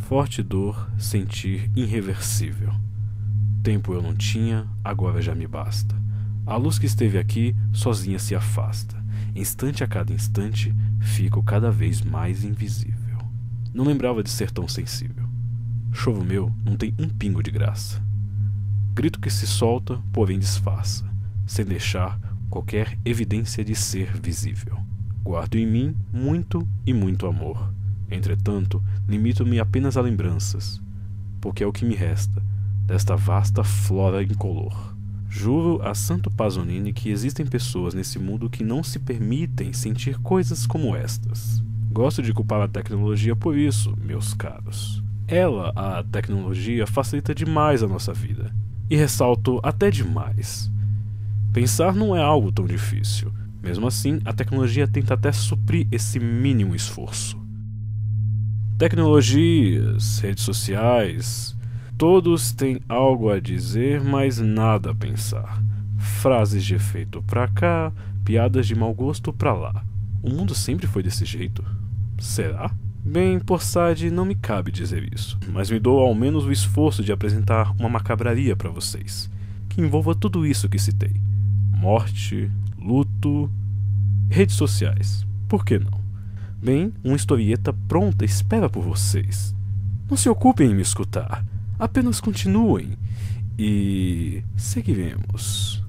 forte dor, sentir irreversível. Tempo eu não tinha, agora já me basta. A luz que esteve aqui, sozinha se afasta. Instante a cada instante, fico cada vez mais invisível. Não lembrava de ser tão sensível. Choro meu não tem um pingo de graça. Grito que se solta, porém disfarça, sem deixar qualquer evidência de ser visível. Guardo em mim muito e muito amor. Entretanto, limito-me apenas a lembranças, porque é o que me resta desta vasta flora incolor. Juro a Santo Pasolini que existem pessoas nesse mundo que não se permitem sentir coisas como estas. Gosto de culpar a tecnologia por isso, meus caros. Ela, a tecnologia, facilita demais a nossa vida. E ressalto até demais. Pensar não é algo tão difícil. Mesmo assim, a tecnologia tenta até suprir esse mínimo esforço. Tecnologias, redes sociais, todos têm algo a dizer, mas nada a pensar. Frases de efeito pra cá, piadas de mau gosto pra lá. O mundo sempre foi desse jeito? Será? Bem, por Sade, não me cabe dizer isso, mas me dou ao menos o esforço de apresentar uma macabraria pra vocês, que envolva tudo isso que citei. Morte, luto, redes sociais. Por que não? Bem, uma historieta pronta espera por vocês. Não se ocupem em me escutar. Apenas continuem e seguiremos.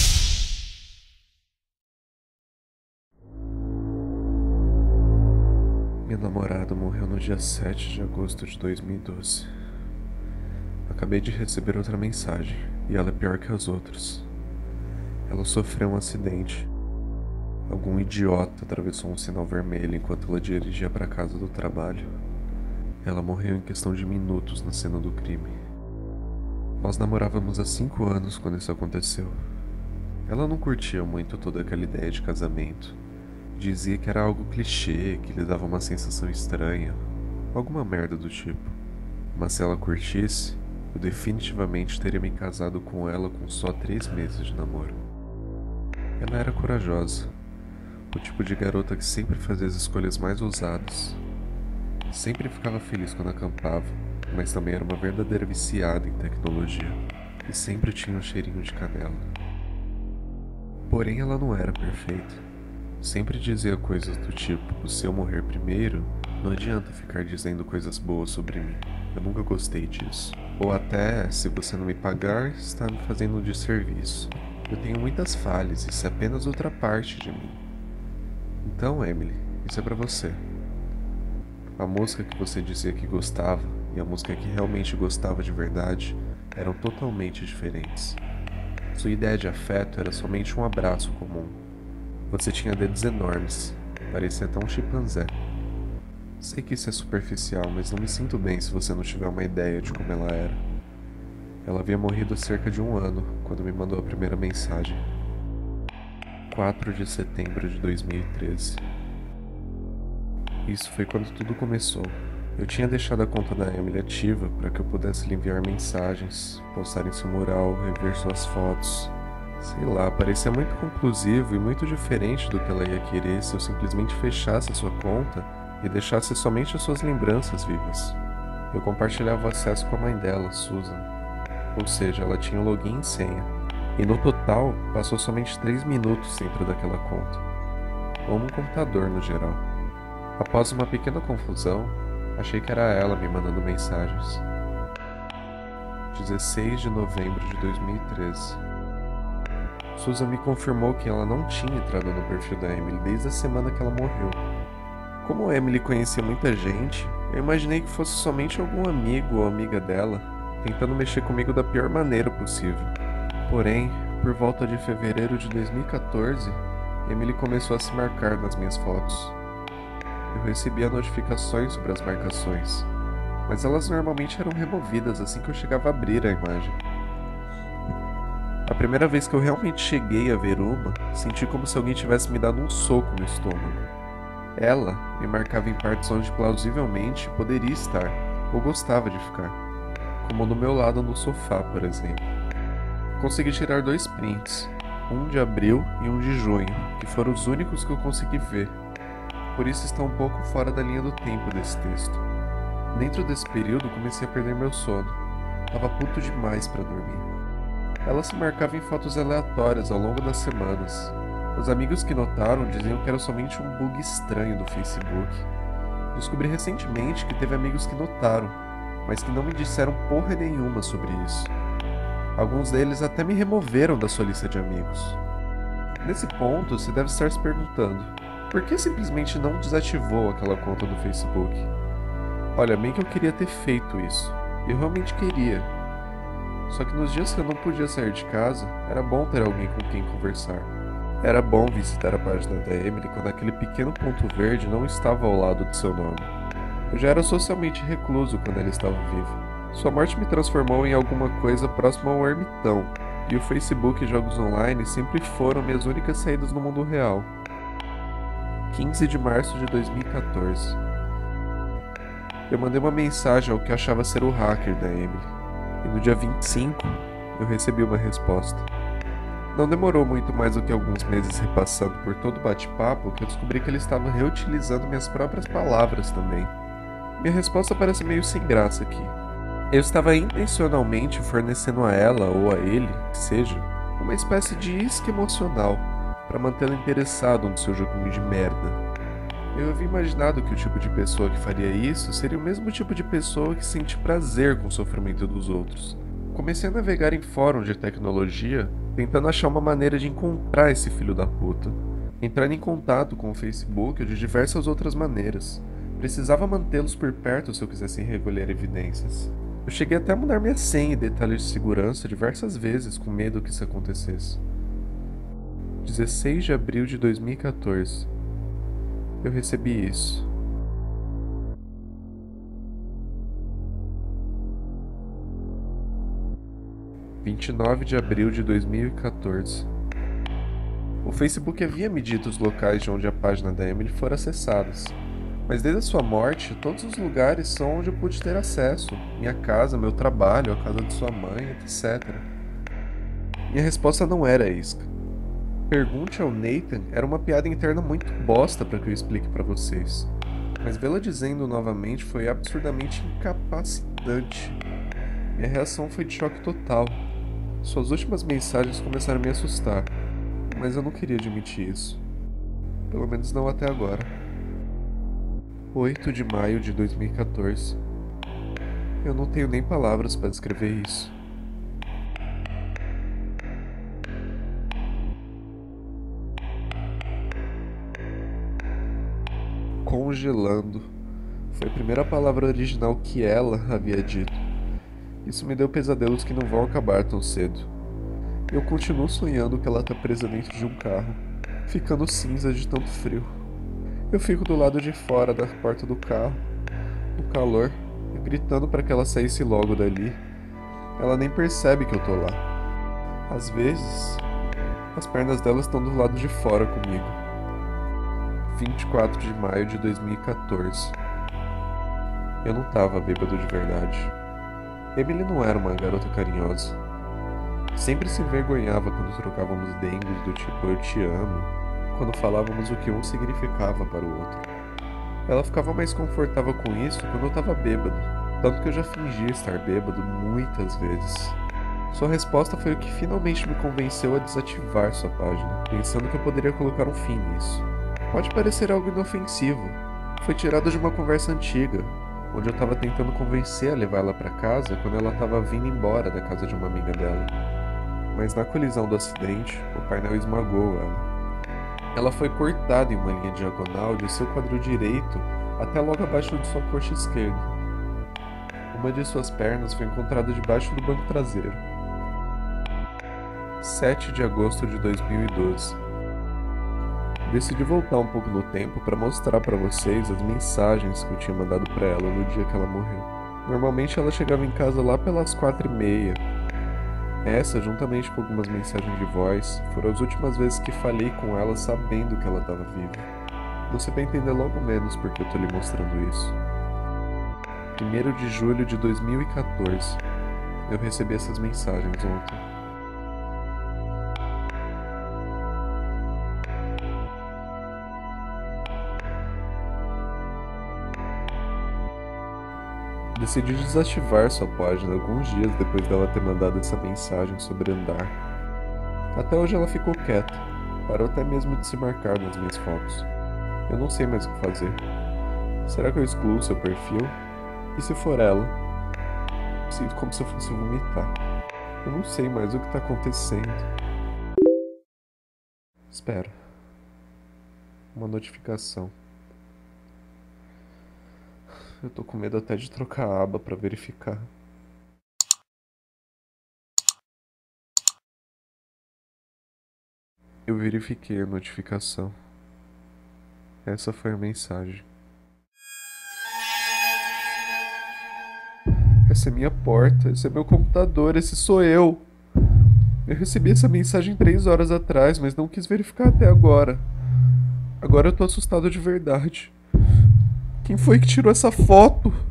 Minha namorada morreu no dia 7 de agosto de 2012. Acabei de receber outra mensagem, e ela é pior que as outras. Ela sofreu um acidente. Algum idiota atravessou um sinal vermelho enquanto ela dirigia para casa do trabalho. Ela morreu em questão de minutos na cena do crime. Nós namorávamos há 5 anos quando isso aconteceu. Ela não curtia muito toda aquela ideia de casamento. Dizia que era algo clichê, que lhe dava uma sensação estranha, alguma merda do tipo. Mas se ela curtisse, eu definitivamente teria me casado com ela com só 3 meses de namoro. Ela era corajosa, o tipo de garota que sempre fazia as escolhas mais ousadas. Sempre ficava feliz quando acampava, mas também era uma verdadeira viciada em tecnologia, e sempre tinha um cheirinho de canela. Porém, ela não era perfeita. Sempre dizia coisas do tipo, se eu morrer primeiro, não adianta ficar dizendo coisas boas sobre mim. Eu nunca gostei disso. Ou até, se você não me pagar, está me fazendo um desserviço. Eu tenho muitas falhas, isso é apenas outra parte de mim. Então, Emily, isso é pra você. A música que você dizia que gostava e a música que realmente gostava de verdade eram totalmente diferentes. Sua ideia de afeto era somente um abraço comum. Você tinha dedos enormes, parecia até um chimpanzé. Sei que isso é superficial, mas não me sinto bem se você não tiver uma ideia de como ela era. Ela havia morrido há cerca de 1 ano, quando me mandou a primeira mensagem. 4 de setembro de 2013. Isso foi quando tudo começou. Eu tinha deixado a conta da Emily ativa para que eu pudesse lhe enviar mensagens, postar em seu mural, rever suas fotos. Sei lá, parecia muito conclusivo e muito diferente do que ela ia querer se eu simplesmente fechasse a sua conta e deixasse somente as suas lembranças vivas. Eu compartilhava o acesso com a mãe dela, Susan. Ou seja, ela tinha o login e senha. E no total, passou somente 3 minutos dentro daquela conta. Como um computador no geral. Após uma pequena confusão, achei que era ela me mandando mensagens. 16 de novembro de 2013. Susan me confirmou que ela não tinha entrado no perfil da Emily desde a semana que ela morreu. Como a Emily conhecia muita gente, eu imaginei que fosse somente algum amigo ou amiga dela, tentando mexer comigo da pior maneira possível. Porém, por volta de fevereiro de 2014, Emily começou a se marcar nas minhas fotos. Eu recebia notificações sobre as marcações, mas elas normalmente eram removidas assim que eu chegava a abrir a imagem. A primeira vez que eu realmente cheguei a ver uma, senti como se alguém tivesse me dado um soco no estômago. Ela me marcava em partes onde plausivelmente poderia estar, ou gostava de ficar, como do meu lado no sofá, por exemplo. Consegui tirar 2 prints, um de abril e um de junho, que foram os únicos que eu consegui ver. Por isso está um pouco fora da linha do tempo desse texto. Dentro desse período, comecei a perder meu sono. Tava puto demais pra dormir. Ela se marcava em fotos aleatórias ao longo das semanas. Os amigos que notaram diziam que era somente um bug estranho do Facebook. Descobri recentemente que teve amigos que notaram, mas que não me disseram porra nenhuma sobre isso. Alguns deles até me removeram da sua lista de amigos. Nesse ponto, você deve estar se perguntando: por que simplesmente não desativou aquela conta do Facebook? Olha, bem que eu queria ter feito isso. Eu realmente queria. Só que nos dias que eu não podia sair de casa, era bom ter alguém com quem conversar. Era bom visitar a página da Emily quando aquele pequeno ponto verde não estava ao lado de seu nome. Eu já era socialmente recluso quando ela estava viva. Sua morte me transformou em alguma coisa próxima ao ermitão, e o Facebook e jogos online sempre foram minhas únicas saídas no mundo real. 15 de março de 2014. Eu mandei uma mensagem ao que achava ser o hacker da Emily, e no dia 25 eu recebi uma resposta. Não demorou muito mais do que alguns meses repassando por todo o bate-papo que eu descobri que ele estava reutilizando minhas próprias palavras também. Minha resposta parece meio sem graça aqui. Eu estava intencionalmente fornecendo a ela ou a ele, que seja, uma espécie de isca emocional para mantê-lo interessado no seu joguinho de merda. Eu havia imaginado que o tipo de pessoa que faria isso seria o mesmo tipo de pessoa que sente prazer com o sofrimento dos outros. Comecei a navegar em fóruns de tecnologia, tentando achar uma maneira de encontrar esse filho da puta. Entrar em contato com o Facebook ou de diversas outras maneiras. Precisava mantê-los por perto se eu quisesse recolher evidências. Eu cheguei até a mudar minha senha e detalhes de segurança diversas vezes com medo que isso acontecesse. 16 de abril de 2014. Eu recebi isso. – 29 de abril de 2014. O Facebook havia me dito os locais de onde a página da Emily fora acessadas. Mas desde a sua morte, todos os lugares são onde eu pude ter acesso. Minha casa, meu trabalho, a casa de sua mãe, etc. Minha resposta não era isca. Pergunte ao Nathan era uma piada interna muito bosta para que eu explique para vocês. Mas vê-la dizendo novamente foi absurdamente incapacitante. Minha reação foi de choque total. Suas últimas mensagens começaram a me assustar. Mas eu não queria admitir isso. Pelo menos não até agora. 8 de maio de 2014. Eu não tenho nem palavras para descrever isso. Congelando. Foi a primeira palavra original que ela havia dito. Isso me deu pesadelos que não vão acabar tão cedo. Eu continuo sonhando que ela está presa dentro de um carro, ficando cinza de tanto frio. Eu fico do lado de fora da porta do carro, no calor, gritando para que ela saísse logo dali. Ela nem percebe que eu tô lá. Às vezes, as pernas dela estão do lado de fora comigo. 24 de maio de 2014. Eu não tava bêbado de verdade. Emily não era uma garota carinhosa. Sempre se envergonhava quando trocávamos dengos do tipo eu te amo, quando falávamos o que um significava para o outro. Ela ficava mais confortável com isso quando eu estava bêbado, tanto que eu já fingia estar bêbado muitas vezes. Sua resposta foi o que finalmente me convenceu a desativar sua página, pensando que eu poderia colocar um fim nisso. Pode parecer algo inofensivo. Foi tirado de uma conversa antiga, onde eu estava tentando convencer a levá-la para casa quando ela estava vindo embora da casa de uma amiga dela. Mas na colisão do acidente, o painel esmagou ela. Ela foi cortada em uma linha diagonal de seu quadril direito até logo abaixo de sua coxa esquerda. Uma de suas pernas foi encontrada debaixo do banco traseiro. 7 de agosto de 2012. Decidi voltar um pouco no tempo para mostrar para vocês as mensagens que eu tinha mandado para ela no dia que ela morreu. Normalmente ela chegava em casa lá pelas 4h30. Essa, juntamente com algumas mensagens de voz, foram as últimas vezes que falei com ela sabendo que ela estava viva. Você vai entender logo menos porque eu estou lhe mostrando isso. 1º de julho de 2014. Eu recebi essas mensagens ontem. Decidi desativar sua página alguns dias depois dela ter mandado essa mensagem sobre andar. Até hoje ela ficou quieta, parou até mesmo de se marcar nas minhas fotos. Eu não sei mais o que fazer. Será que eu excluo seu perfil? E se for ela? Sinto como se eu fosse vomitar. Eu não sei mais o que tá acontecendo. Espera. Uma notificação. Eu tô com medo até de trocar a aba pra verificar. Eu verifiquei a notificação. Essa foi a mensagem. Essa é minha porta, esse é meu computador, esse sou eu. Eu recebi essa mensagem 3 horas atrás, mas não quis verificar até agora. Agora eu tô assustado de verdade. Quem foi que tirou essa foto?